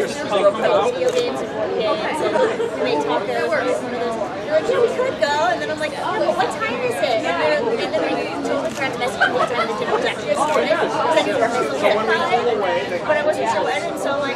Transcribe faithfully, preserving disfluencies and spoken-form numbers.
people play video games and board games, and they talk to us. One of those, they're like, yeah, we could go, and then I'm like, oh, but what time is it? And, they're, and then I totally forgot to message them what time the dinner was actually started, because I knew rehearsal was at five, but I wasn't sure when, and so like,